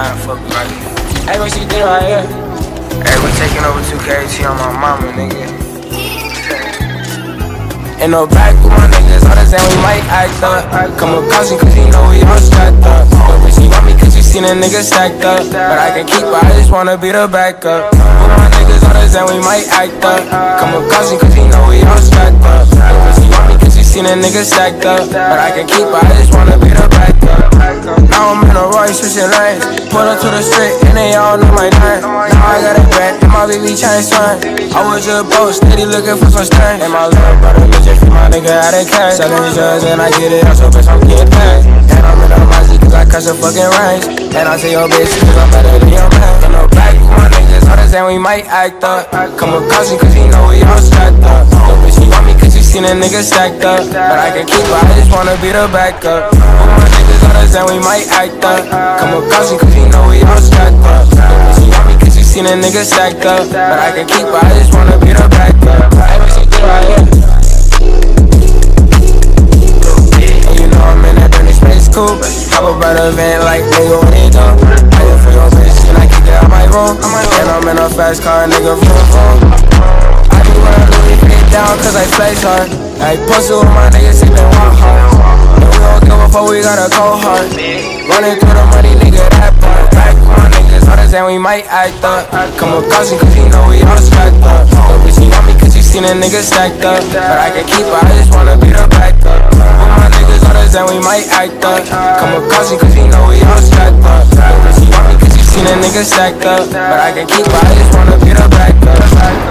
Nah, fuck right. Hey, what you do right here? Hey, we taking over 2KT on my mama, nigga. In the back with my niggas, all the same we might act up. Come with caution cause you know we all strapped up. But she want me cause you seen a nigga stacked up. But I can keep her, I just wanna be the backup. With my niggas, all the same we might act up. Come with caution cause you know we all strapped up. But she want me cause you seen a nigga stacked up. But I can keep her, I just wanna be the backup. Now I'm in a Royce, switching lanes. Pull up to the street and they all know my name. Now I got a brand and my baby chain swing. I was just broke, steady looking for some strength. And my little brother for my nigga out of cash. Selling drugs and I get it, so bitch, I'm getting paid. And I'm in a Mazzy cause I catch a fucking range. And I say, yo, bitch, cause I'm better than your man. In the back with my niggas, all the same we might act up. Come with caution cause you know we all strapped up. Yo, bitch, you want me cause you seen a nigga stacked up. But I can keep her, I just wanna be the backup. With my niggas, all the same we might act up. Come with caution cause you know we all strapped up. Yo, bitch, you want me cause you seen a nigga stacked up. But I can keep her, I just wanna be the backup. Hey, what you do right here? Coupe. Hop up by the van like nigga, what they do? I just for your bitch and I keep it out my room. And I'm in a fast car, nigga, vroom vroom. I be running Louis V down cause I flex hard. I posted with my niggas, they been walk hard. And we don't give a fuck, we got a cold heart. Running through the money, nigga, that part. Back with my niggas, all the time we might act up. Come with caution cause you know we all strapped up. But bitch, you want me cause you seen a nigga stacked up. But I can keep her, I just wanna be the backup. With my niggas, all the time we might act up. Come with caution cause you know we all strapped up. But bitch, you want me cause you seen a nigga stacked up. But I can keep her, I just wanna be the backup.